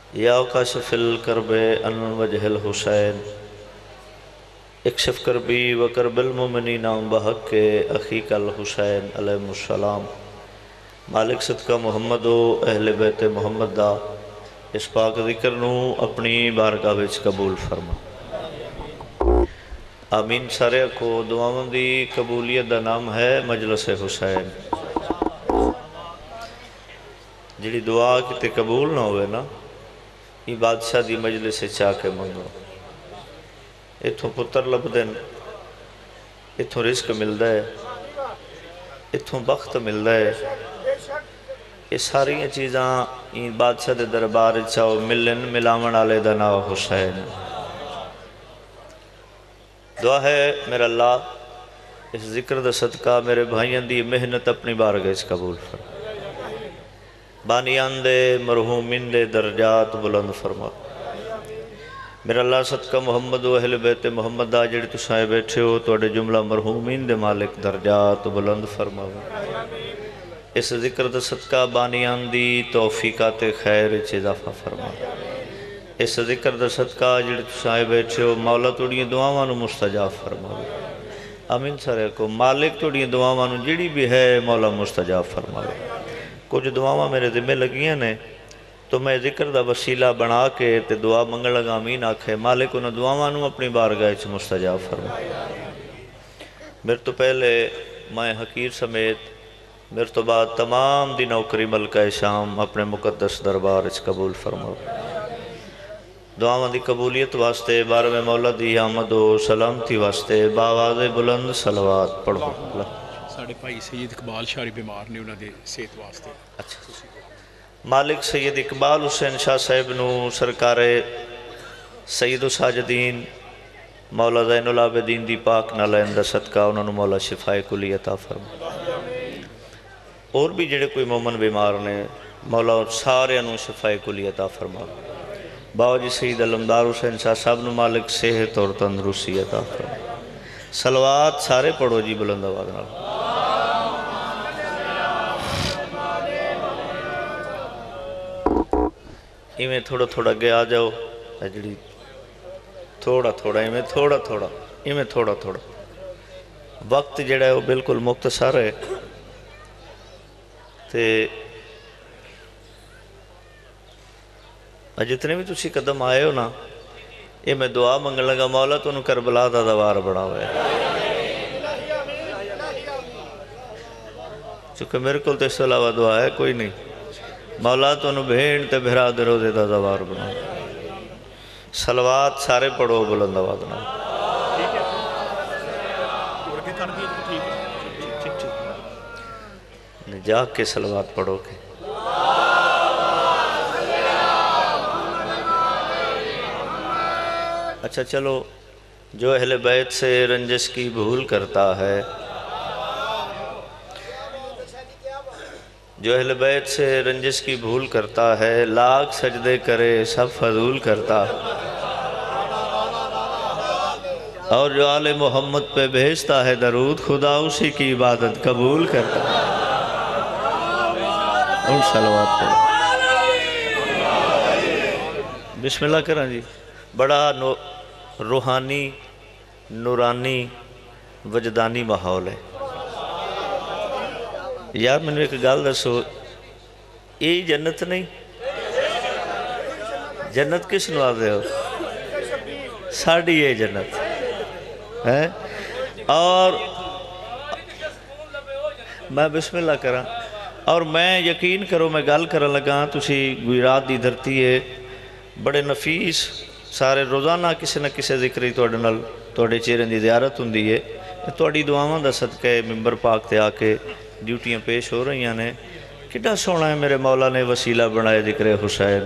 یا کاشف الکرب عن وجہ الحسین اکشف کربی و کرب المؤمنین بحق اخیک الحسین علیہ السلام۔ مالک صدقہ محمد و اہل بیت محمد دا اس پاک ذکر نو اپنی بارگاہ وچ قبول فرما۔ آمین۔ سارے کو دعاواں دی قبولیت دا نام ہے مجلس حسین۔ جڑی دعا کتے قبول نہ ہوئے نا، یہ بادشاہ دی مجلس سے چاہ کے منگو، اتھوں پتر لبدن، اتھوں رزق ملدا ہے، اتھوں بخت ملدا ہے۔ یہ ساری چیزاں یہ بادشاہ دے دربار چاہو ملن ملاون والے دا نام حسین۔ دعا ہے میرا اللہ اس ذکر دا صدقہ میرے بھائیاں دی محنت اپنی بارگاہ وچ قبول فرما، بانیان دے مرحومین دے درجات بلند فرما۔ میرا اللہ صدقہ محمد و اہل بیت محمد دا جڑی تسائے بیٹھے ہو توڑے جملہ مرحومین دے مالک درجات بلند فرما۔ اس ذکر دا صدقہ بانیان دی توفیقات خیر اضافہ فرما۔ اس ذکر دا صدقہ جڑی تسائے بیٹھے ہو مولا توڑی دعاوانو مستجاب فرما۔ آمین سارے کو مالک توڑی دعاوانو جڑی بھی ہے مولا مستجاب فرما۔ کچھ دعاواں میرے ذمہ لگیاں نے تو میں ذکر دا وسیلہ بنا کے تے دعا منگل لگا آمین آکھے مالک انہوں دعاواں اپنی بارگاہ وچ مستجاب فرما۔ میرے تو پہلے میں حقیر سمیت میرے تو بعد تمام دی نوکری ملکہ شام اپنے مقدس دربار وچ قبول فرما۔ دعاواں دی قبولیت واسطے بارہویں مولا دی آمد و سلامتی واسطے باواز بلند صلوات پڑھو۔ ساڑھے بھائی سید اقبال شاعری بیمار نے انہوں نے صحت واسطے۔ مالک سید اقبال حسین شاہ صاحب نو سرکار سید و ساجدین مولا زین العابدین دی پاک نالین دا صدقہ انہوں نے مولا شفائے کلی عطا فرما۔ اور بھی جڑے کوئی مومن بیمار نے مولا سارے انہوں شفائے کلی عطا فرما۔ باو جی سید علمدار حسین شاہ صاحب نو مالک صحت اور تندرستی عطا فرما۔ صلوات سارے پڑھو جی بلند آواز نال۔ ایمیں تھوڑا تھوڑا گے آ جاؤ اجڑی تھوڑا تھوڑا ایمیں تھوڑا تھوڑا ایمیں تھوڑا تھوڑا وقت جڑا ہے وہ بالکل مختصر ہے تے جتنے بھی تسی قدم آئے ہو نا یہ میں دعا منگن لگا مولا تو انہوں کربلا دا دوار بڑا ہوئے چونکہ میرے کو تو اس علاوہ دعا ہے کوئی نہیں۔ مولا تو انہوں بھین تے بھرا دے روزے دا دوار بنا۔ صلوات سارے پڑھو بلند آواز نہ جاگ کے صلوات پڑھو کے۔ اچھا چلو جو اہل بیت سے رنجش کی بھول کرتا ہے، جو اہل بیت سے رنجش کی بھول کرتا ہے، لاکھ سجدے کرے سب فضول کرتا، اور جو آل محمد پہ بھیجتا ہے درود خدا اسی کی عبادت قبول کرتا ہے۔ ان صلوات پہ بسم اللہ کریں جی۔ بڑا روحانی نورانی وجدانی ماحول ہے یار۔ میں نے ایک گال دسو یہ جنت نہیں، جنت کس نو آدھے ہو؟ ساڑھی یہ جنت ہے۔ اور میں بسم اللہ کرا اور میں یقین کرو میں گال کرن لگا تسی گجرات دی دھرتی ہے بڑے نفیس سارے روزانہ کسی نہ کسی ذکری توڑے چہرے دی زیارت ہوں دیئے توڑی دعاواں دا صدقہ ممبر پاک تے آکے ڈیوٹیاں پیش ہو رہی ہیں۔ کتنا سونا ہے میرے مولا نے وسیلہ بنائے ذکر حسین۔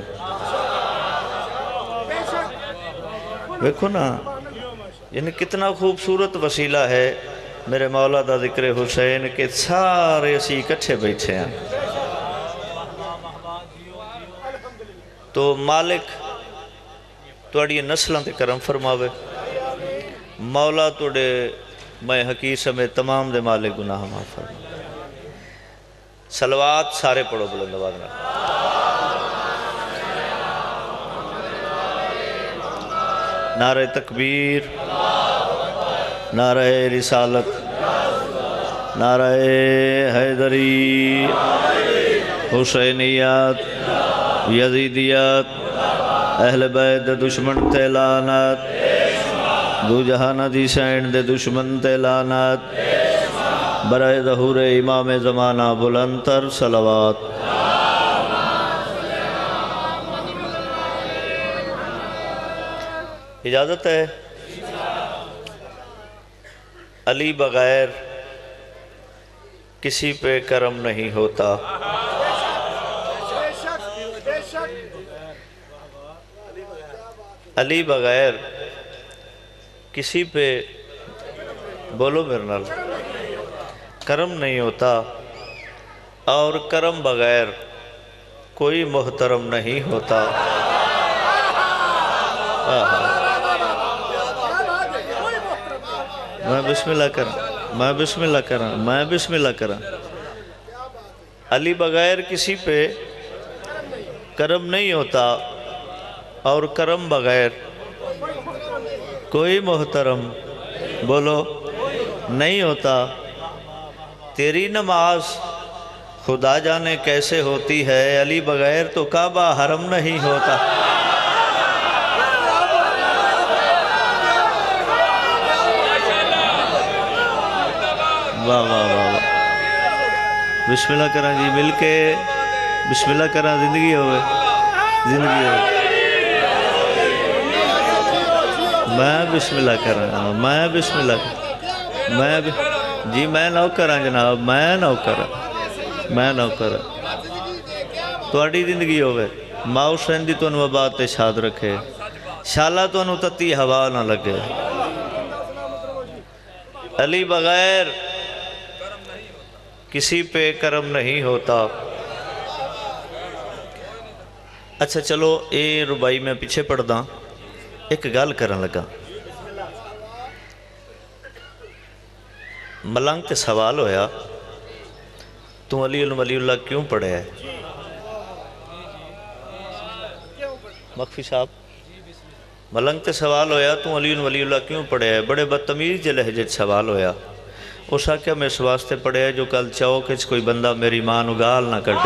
دیکھو نا یعنی کتنا خوبصورت وسیلہ ہے میرے مولا دا ذکر حسین کہ سارے اسی اکٹھے بیٹھے ہیں۔ تو مالک توڑی نسلوں تے کرم فرماوے، مولا توڑے میں حقیق سمیت تمام دے مالک گناہ معاف فرماوے۔ صلوات سارے پڑھو بلند آواز میں۔ नारे तकबीर, नारे रिसालत, नारे हैदरी, हुसैनियत, यजीदियत, अहल बैत दे दुश्मन ते लानत, दो जहान दी सैन दे दुश्मन ते लानत, बराए ज़हूर इमाम ज़माना बुलंदतर सलवात। इजाज़त है। अली बगैर किसी पे करम नहीं होता। अली बगैर किसी पे, बोलो मेरे नाल, करम नहीं होता, और करम बगैर कोई मोहतरम नहीं होता। मैं बिस्मिल्लाह करा। अली बगैर किसी पे करम नहीं होता, और करम बगैर कोई मोहतरम, बोलो, नहीं होता। तेरी नमाज खुदा जाने कैसे होती है, अली बगैर तो काबा हरम नहीं होता। वाह वाह वाह वाह। बिस्मिल्लाह करा जी, मिल के बिस्मिल्लाह करा, जिंदगी होवे, जिंदगी होवे। मैं बिस्मिल्लाह करा, मैं बिस्मिल्लाह, जी मैं नौकर हाँ जनाब, मैं नौकर। तुहाडी जिंदगी होवे, माँ हुसैन दी तुहानू आबाद ते शाद रखे, शाला तुहानू तत्ती हवा ना लगे। अली बगैर किसी पे करम नहीं होता। अच्छा चलो, ये रुबाई मैं पीछे पढ़दा, एक गल करन लगा। मलंग ते सवाल होया, तू अली वलीउल्लाह क्यों पढ़े है? मखफी साहब, मलंग ते सवाल होया, तू अली वलीउल्लाह क्यों पढ़े है? बड़े बदतमीज लहजे सवाल होया। उस आख्या मैं इस वास्ते पढ़े जो कल चौक कोई बंदा मेरी मां नू गाल ना कटे।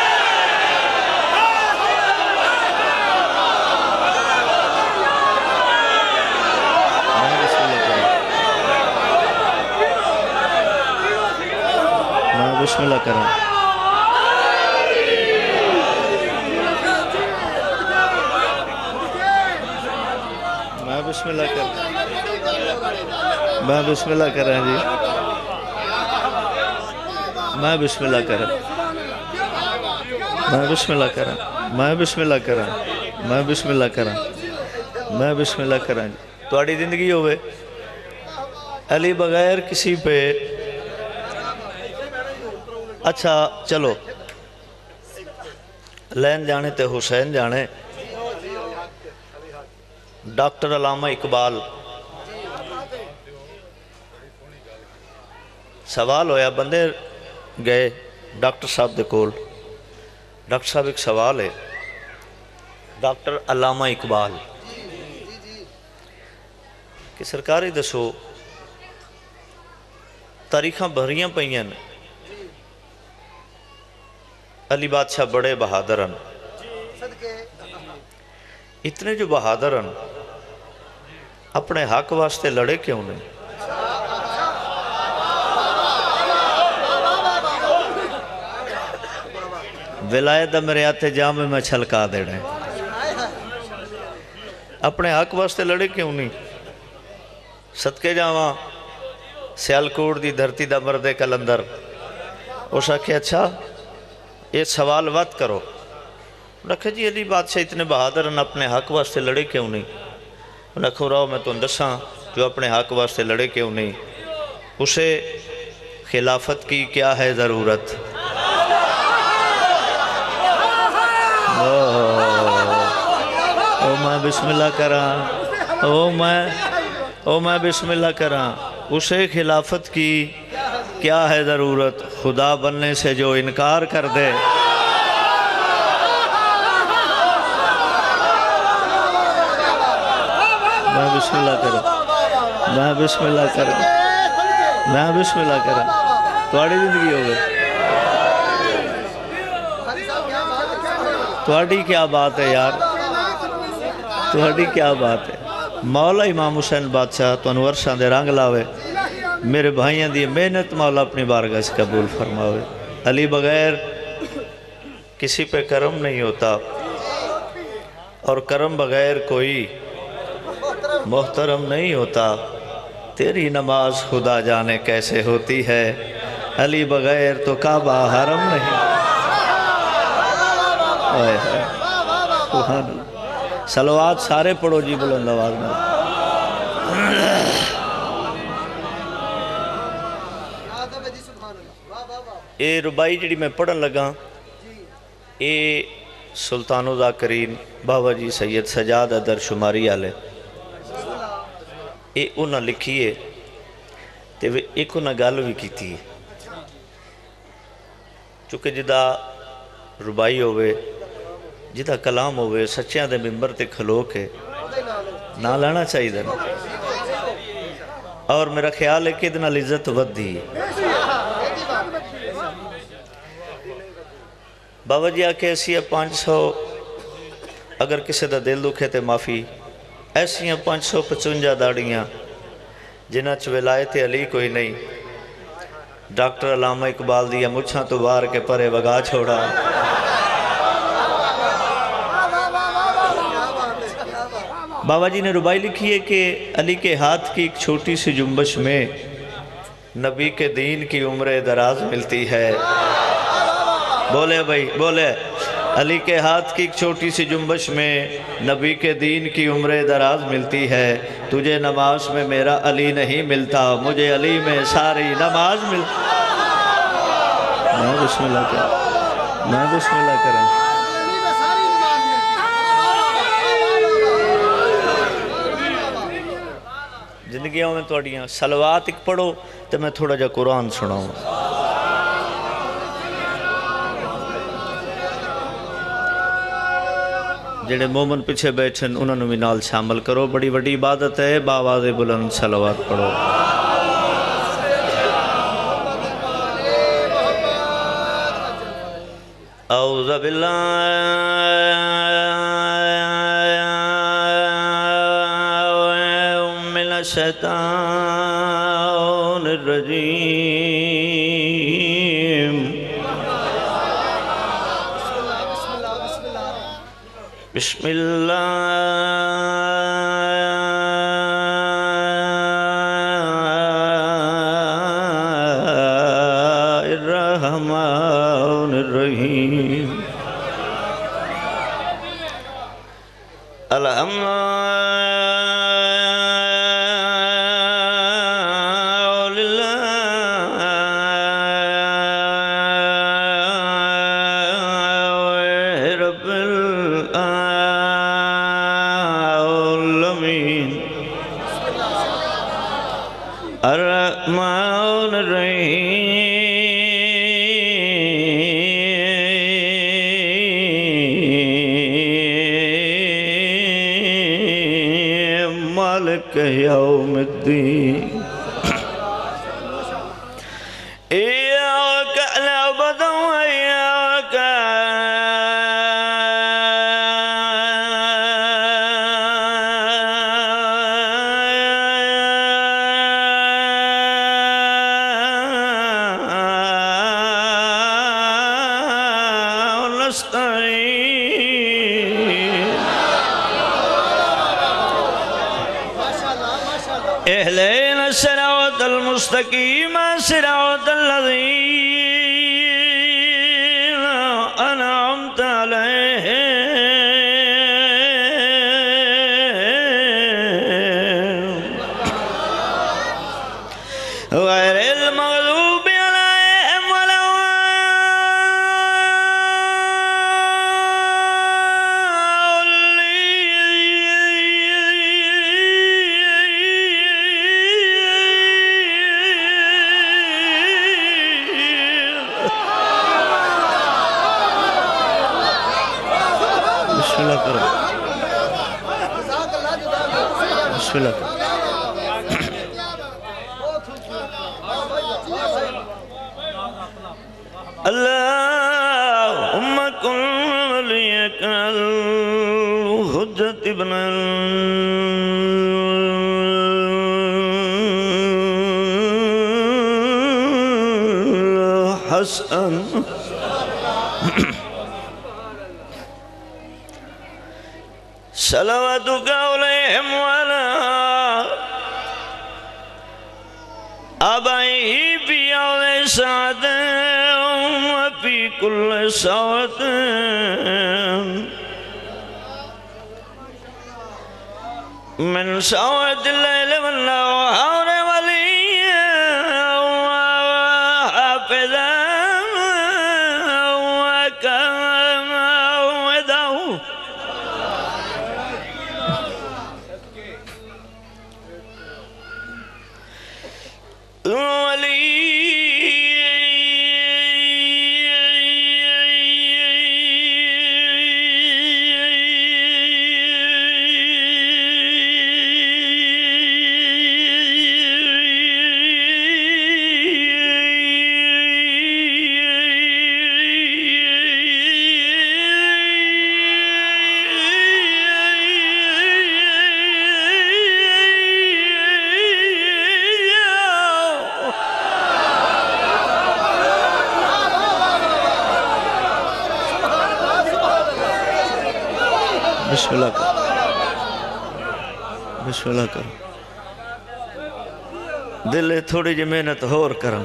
मैं बिस्मिल्लाह करा। मैं बिस्मिल्लाह कर, मैं बिस्मिल्लाह करा जी, मैं बिस्मिल्लाह करा, मैं बिस्मिल्लाह करा, मैं बिस्मिल्लाह करा, मैं बिस्मिल्लाह करा, मैं बिस्मिल्लाह करा जी। तुहाडी जिंदगी होवे, अली बगैर किसी पे। अच्छा चलो, लैन जाने ते हुसैन जाने। डॉक्टर अलामा इकबाल, सवाल होया, बंदे गए डॉक्टर साहब दे कोल। डॉक्टर साहब एक सवाल है, डॉक्टर अलामा इकबाल कि सरकार ही दसो, तारीखां भरियां पईयां ने, अली बादशाह बड़े बहादुर हैं, इतने जो बहादुर हैं अपने हक वास्ते लड़े क्यों नहीं? विलायत मेरे हाथे जाम मैं छलका देना, अपने हक वास्ते लड़े क्यों नहीं? सदके जावा सियालकोट की धरती का मर्दे कलंदर। उस आखे अच्छा ये सवाल मत करो। रखे जी अली बादशाह इतने बहादुर हैं, अपने हक वास्ते लड़े क्यों नहीं? रखो रहो मैं तुम दसा जो अपने हक वास्ते लड़े क्यों नहीं। उसे खिलाफत की क्या है ज़रूरत? ओ मैं बिस्मिल्लाह करा, ओ मैं बिस्मिल्लाह करा। उसे खिलाफत की क्या है ज़रूरत, खुदा बनने से जो इनकार कर दे। میں بسم اللہ کروں میں بسم اللہ کروں میں بسم اللہ کروں تھوڑی زندگی ہو گئی تھوڑی کیا بات ہے یار تھوڑی کیا بات ہے مولا امام حسین بادشاہ تو انور شاہ دے رنگ لاوے میرے بھائیاں دی محنت مولا اپنی بارگاہ سے قبول فرماوے علی بغیر کسی پہ کرم نہیں ہوتا اور کرم بغیر کوئی محترم نہیں ہوتا تیری نماز خدا جانے کیسے ہوتی ہے علی بغیر تو کعبہ حرم نہیں سبحان اللہ صلوات سارے پڑھو جی بلند آواز میں اے ربائی جڑی میں پڑھن لگا اے سلطان و ذاکرین بابا جی سید سجاد حدر شماری آلے اے انہاں لکھیے تے ایک انہاں گال بھی کی تھی چونکہ جدا ربائی ہوئے جدا کلام ہوئے سچیاں دے ممبر تے کھلو کے نہ لانا چاہیے دن اور میرا خیال ہے کہ اتنا لذت ود دی بابا جی آکے ایسی ہے 500 اگر کسی دا دل دکھے تے معافی ایسی ہیں 555 داڑیاں جنہ چ ولایت علی کوئی نہیں ڈاکٹر علامہ اقبال دیا مجھاں تو بار کے پرے وگا چھوڑا بابا جی نے ربائی لکھی ہے کہ علی کے ہاتھ کی ایک چھوٹی سی جنبش میں نبی کے دین کی عمر دراز ملتی ہے بولے بھائی بولے علی کے ہاتھ کی ایک چھوٹی سی جنبش میں نبی کے دین کی عمر دراز ملتی ہے تجھے نماز میں میرا علی نہیں ملتا مجھے علی میں ساری نماز ملتی میں بسم اللہ کروں زندگیوں میں توڑیاں سلوات ایک پڑھو تو میں تھوڑا جا قرآن سناؤں جڑے مومن پیچھے بیٹھن انہوں نے بھی نال شامل کرو بڑی بڑی عبادت ہے باواز بلند سلوات پڑھو اعوذ باللہ من الشیطان الرجیم بسم اللہ الرحمن الرحیم الرحمن الرحیم مالک یوم الدین ایاک نعبد و ایاک اهدنا الصراط المستقيم صراط الذين أنعمت عليهم غير المغضوب عليهم ولا بسم اللہ کرو اللہم کن ولیک الحجت ابن الحسن صلواتک علیہم وعلا آبائی فی اول سعد وفی کل سعد من سعد اللیل والنہار ولی وحافظا وکمعودا بسم اللہ کرو بسم اللہ کرو دل تھوڑی جی محنت ہور کرم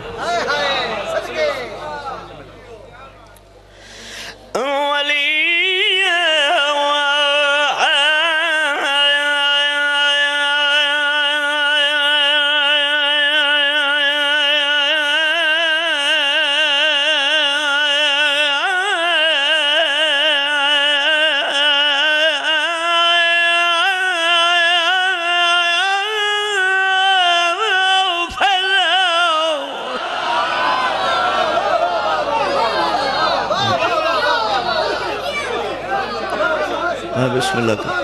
بسم اللہ کرو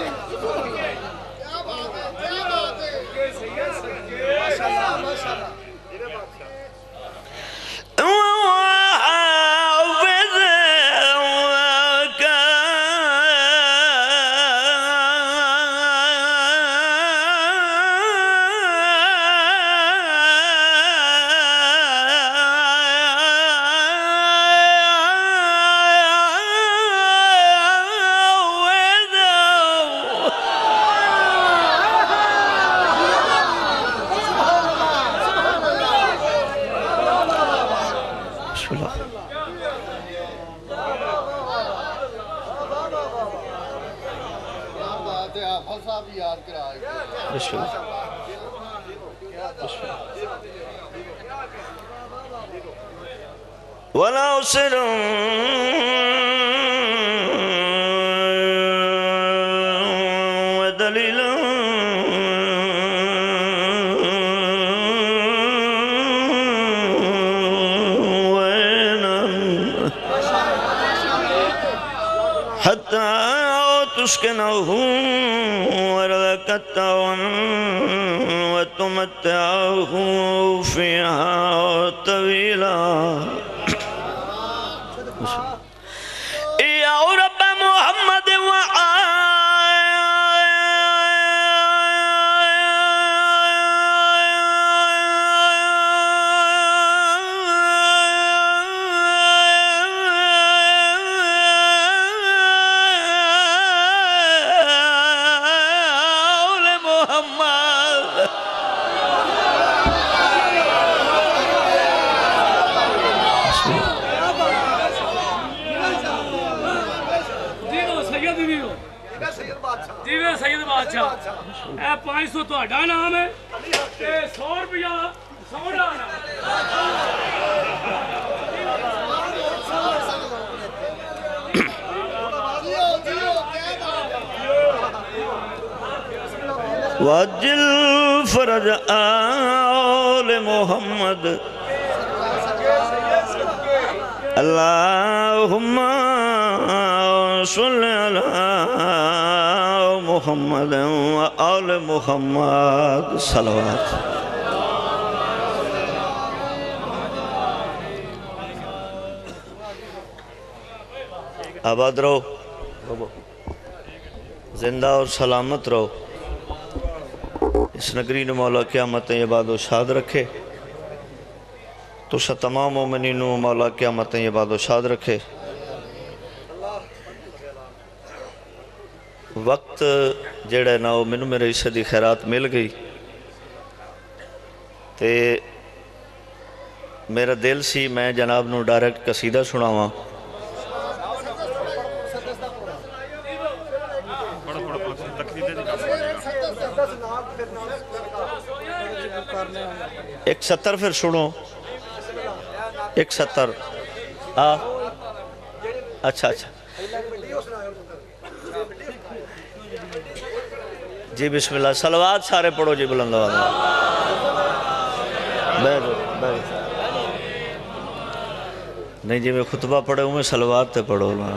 وناصر ودلیل حتى تسكنه وركته وتمتعه فيها طويلا يا رب محمد دیوے سید بادشاہ اے 500 تو اڈا نام ہے اے 100 روپیہ 100 ڈانا واجل فرج آل محمد اللہم صلی علی محمد و آل محمد صلوات. آباد رہو، زندہ اور سلامت رہو. اس نگری نے مولا قیامتیں عباد و شاد رکھے. تو سا تمام مومنین و مولا قیامتیں عباد و شاد رکھے. وقت جڑا نا وہ مینوں میرے حصے دی خیرات مل گئی تے میرا دل سی میں جناب نو ڈائریکٹ قصیدہ سناواں. ایک 70 پھر سنو. ایک 70 اچھا جی بسم اللہ. صلوات سارے پڑھو جی بلند آواز میں. نہیں جی میں خطبہ پڑھے ہوں میں صلوات تے پڑھو نا.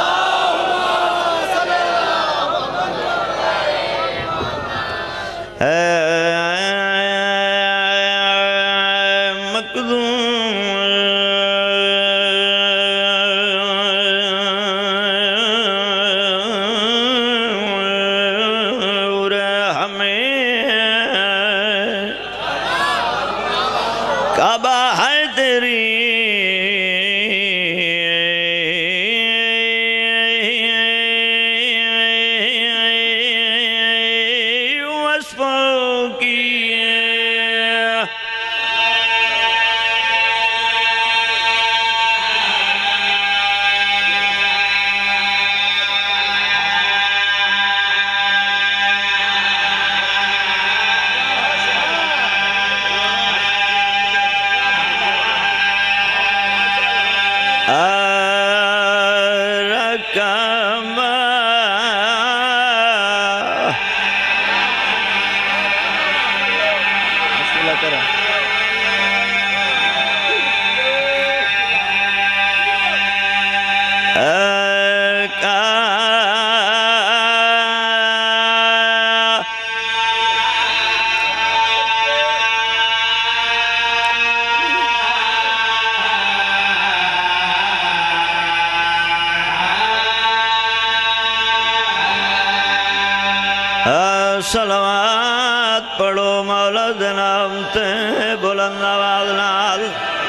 صلوات پڑھو مولا جناب تے بلند آواز نال.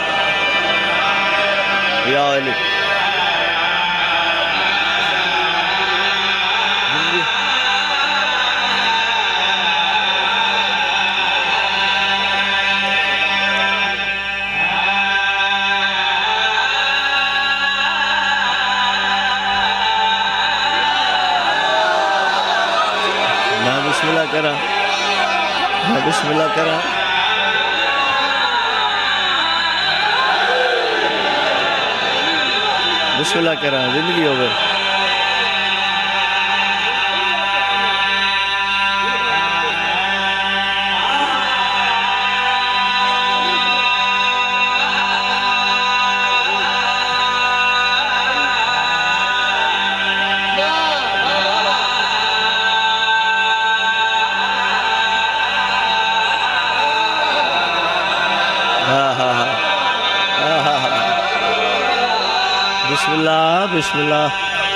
یا علی بسم اللہ کرا. بسم اللہ کرا. بسم اللہ کرا. زندگی ہو گئی. بسم اللہ بسم اللہ.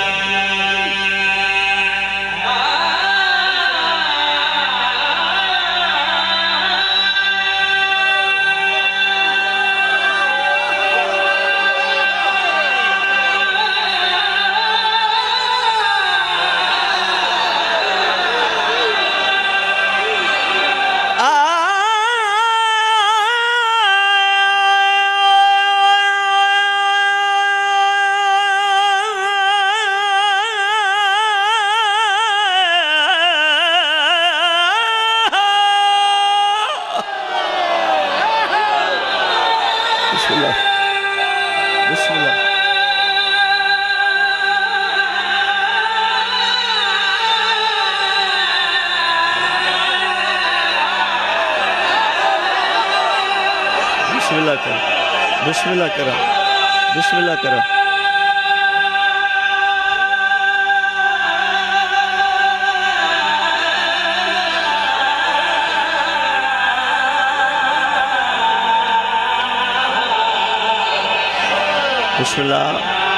بسم اللہ کرا. بسم اللہ کرا. بسم اللہ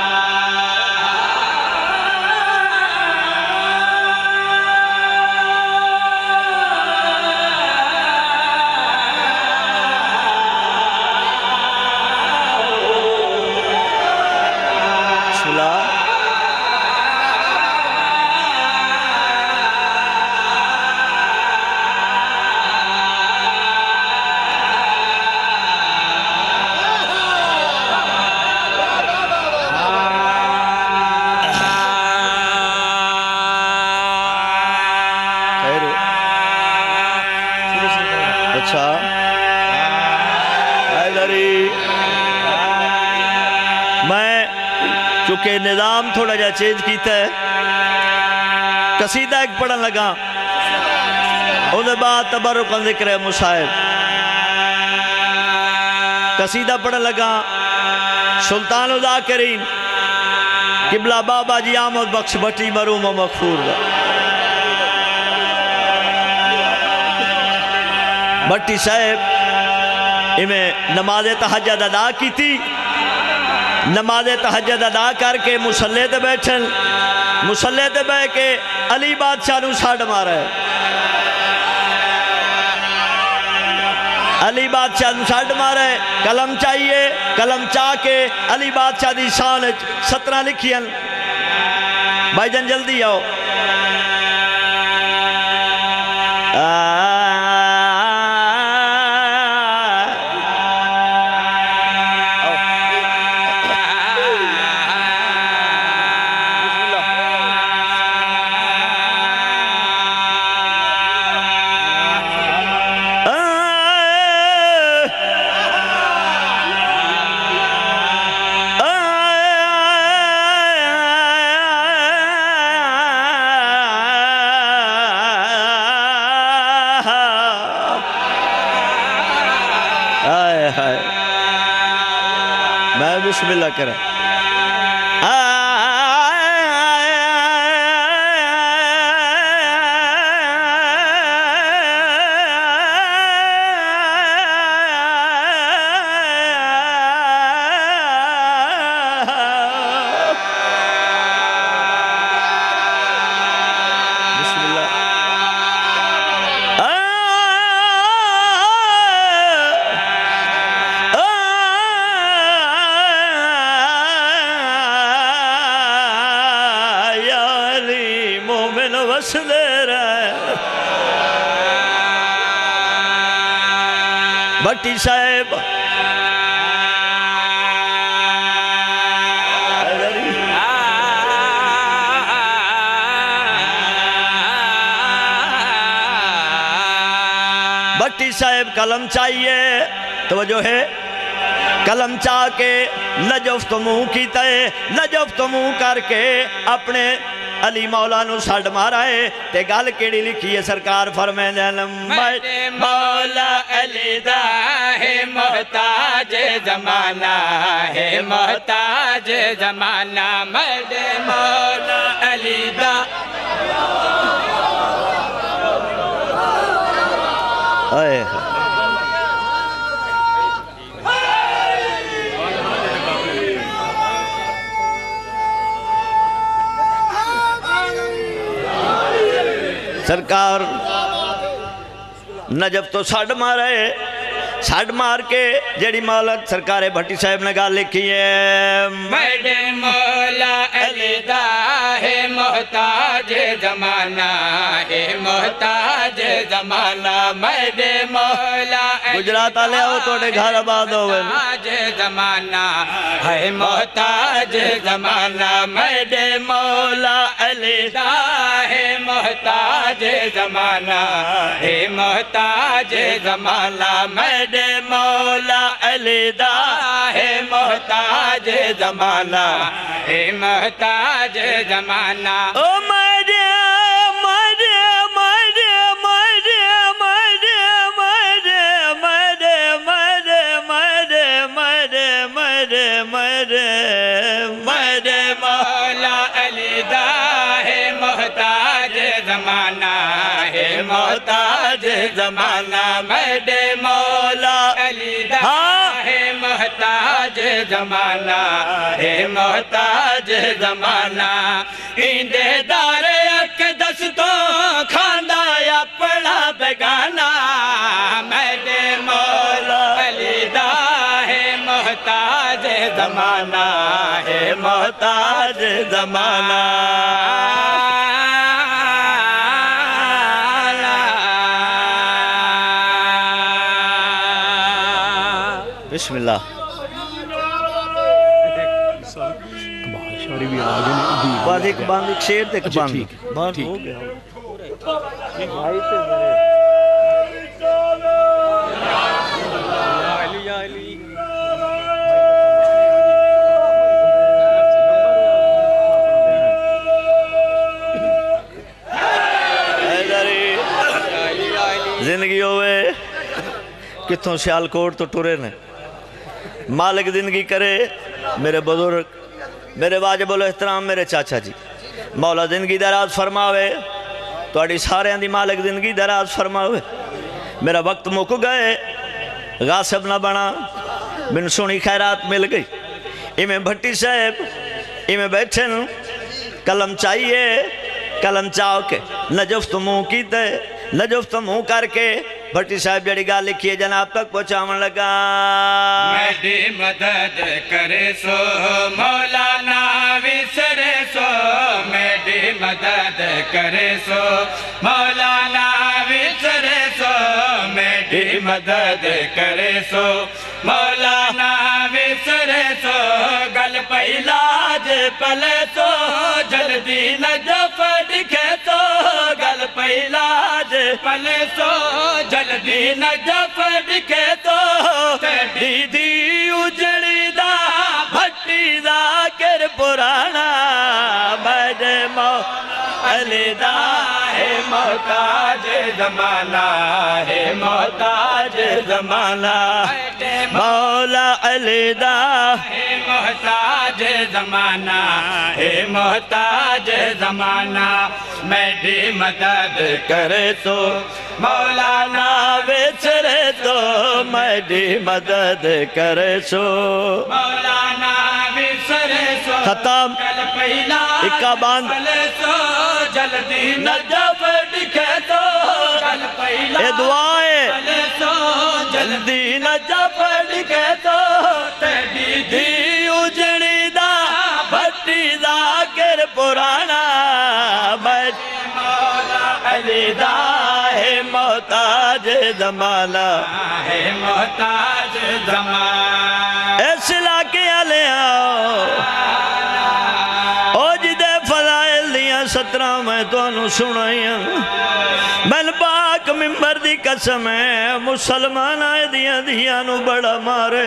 کہ نظام تھوڑا جا چینج کیتا ہے قصیدہ ایک پڑھن لگا انہیں بعد تبرک ذکر ہے مصائب قصیدہ پڑھن لگا سلطان ذاکرین قبلہ بابا جی آمد بخش بٹی مروم و مغفور دا بٹی صاحب میں نماز تہجد ادا کی تھی نماز تہجد ادا کر کے مسلح تے بیٹھن مسلح تے بیٹھ کے علی بادشاہ نو ساڑ مارا ہے علی بادشاہ نو ساڑ مارا ہے قلم چاہیے قلم چاہ کے علی بادشاہ دی شان 17 لکھیں بھائی جان جلدی آؤ میں بسم اللہ کریں بٹی صاحب بٹی صاحب قلم چاہیے توجہ ہے قلم چاہ کے نجف تو منہ کیتا ہے نجف تو منہ کر کے اپنے علی مولا نو ساڑ مارا ہے تے گال کیڑی لکھی ہے سرکار فرمائیں جانم مولا علی دا ہے محتاج زمانہ ہے محتاج زمانہ مرد مولا علی دا آئے سرکار نجف تو ساڑ مارا ہے ساڑ مار کے جڑی مولت سرکار بھٹی صاحب نے گال لکھی ہے مرد مولا علی دا ہے محتاج زمانہ ہے محتاج زمانہ مرد مولا گجرات آلے آؤ توڑے گھر آباد ہوئے محتاج زمانہ ہے محتاج زمانہ مرد مولا علی دا ہے محتاج زمانہ ہے محتاج زمانہ مرد مولا علی دا ہے محتاج زمانہ ہے محتاج زمانہ او مرد مرد مرد مرد مرد مرد مرد مرد مرد مرد مرد مرد مولا علی دا ہے محتاج زمانہ ہے محتاج زمانہ مرد مولا علی دا ہے محتاج زمانہ ہے محتاج زمانہ ایندے دار اقدس تو کھاندا اپنا بیگانہ میرے مولا علی دا ہے محتاج زمانہ ہے محتاج زمانہ بسم اللہ کمال شاری بھی آگے بعد ایک باندھ ایک شیر دیکھ اچھا باندھ ٹھیک ہے باندھ ٹھیک ہو ہے گیا بھائی تے میرے زندگی ہوئے کتوں سیالکوٹ تو ٹورے نے مالک زندگی کرے میرے بزرگ میرے واجب الاحترام میرے چاچا جی مولا زندگی دراز فرماوے توڑی سارے اندی مالک زندگی دراز فرماوے میرا وقت مک گئے غاصب نہ بنا من سونی خیرات مل گئی ایمیں بھٹی صاحب ایمیں بیٹھن قلم چاہیے قلم چاہو کے نجفت منہ کیتے نجفت منہ کر کے بھٹی صاحب جڑی گا لکھیے جناب تک پہنچاون لگا میری مدد کرے سو مولانا وسرے سو میری مدد کرے سو مولانا وسرے سو میری مدد کرے سو مولانا وسرے سو گل پہلاج پلے سو جلدی نجف دکھے سو گل پہلاج پلے سو جلدی نجف دکھے تو تیڈی دی اجڑی دا بھٹی ذاکر پرانا میرے مولا علی دا ہے محتاج زمانہ ہے محتاج زمانہ مولا علی دا ہے محتاج زمانہ ہے محتاج زمانہ میری مدد کرے تو مولانا وچرے تو میری مدد کرے سو مولانا وچرے سو ختم اکا باندھ جلدی نجف دکھے تو اے دعائے جلدی نجف دکھے تو تیڈی دی اجڑی دا بھٹی ذاکر پرانا مولا علی دا ہے محتاج زمانہ ہے محتاج زمانہ اس علاقے آلے آؤ او جدے فضائل دیا 17 میں تو انہوں سنائیاں من پاک ممبر دی قسم ہے مسلمان آئے دیا دیا نو بڑا مارے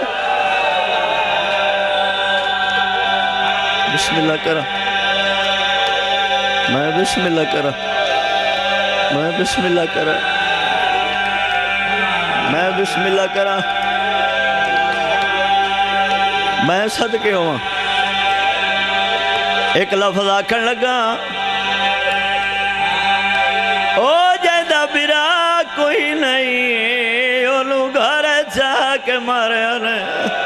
بسم اللہ کرا میں بسم اللہ کرا میں بسم اللہ کرا میں بسم اللہ کرا میں صدقے ہوا ایک لفظ آکھن لگا او جیدہ برا کوئی نہیں اولو گھر چاہ کے مارے انہیں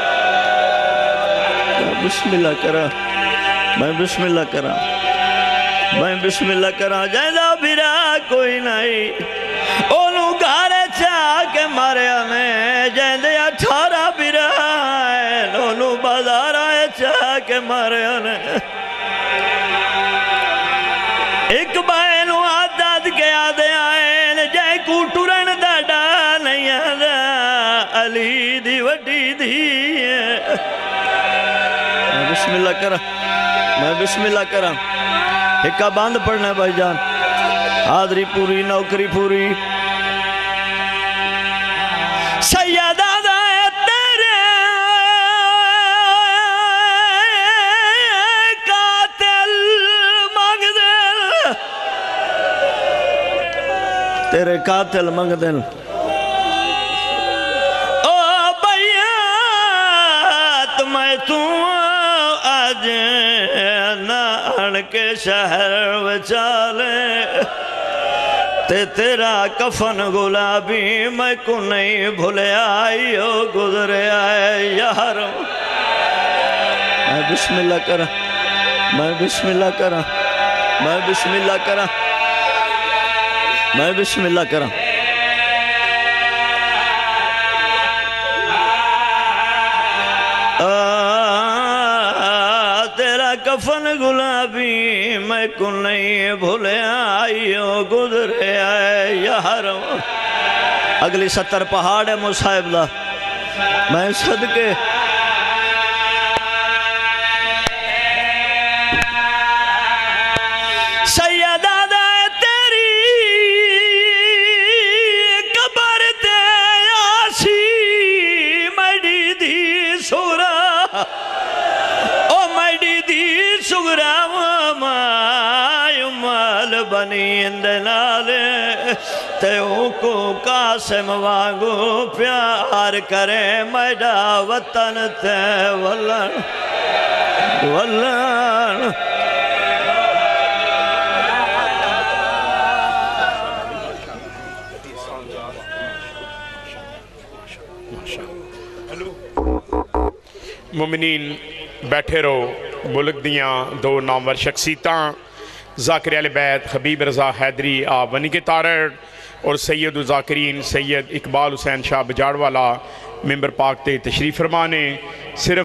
بسم اللہ کرا میں بسم اللہ کرا میں بسم اللہ کرا جیدہ برا کوئی نہیں اولو گھارے چاہ کے مارے ہمیں جیدے 18 برا ہے اولو بازار آئے چاہ کے مارے ہمیں ایک بائنو آداد کے آدھے آئے جائے کوٹورن دادا نہیں آدھا علی دی وڈی دی میں بسم اللہ کرا میں بسم اللہ کرا ایکا باندھ پڑھنا ہے بھائی جان حاضری پوری نوکری پوری سید آدھا ہے تیرے قاتل مانگ دل تیرے قاتل مانگ دل او بیات میں تو آج نہ کے شہر وچالے تے تیرا کفن گلابی میں کو نہیں بھولیا آئیو گزرے آئے یار میں بسم اللہ کرا میں بسم اللہ کرا میں بسم اللہ کرا میں بسم اللہ کرا تیرا کفن گلابی میں کو نہیں بھولے آئیو گزرے آئے یار اگلی 70 پہاڑ ہے مصاحب دا میں صدقے سید آدھا تیری قبر تے آسی میڈی دی سورا او میڈی دی سورا مال بنی اندنالے تیوں کو قاسم وانگو پیار کرے میڈا وطن تے ولن ولن مومنین بیٹھے رہو ملک دیاں دو نامور شخصیتاں ذاکر اہل بیت حبیب رضا حیدری آپ ونی کے تارڑ اور سید الذاکرین سید اقبال حسین شاہ بجاڑ والا ممبر پاک تے تشریف فرمانے صرف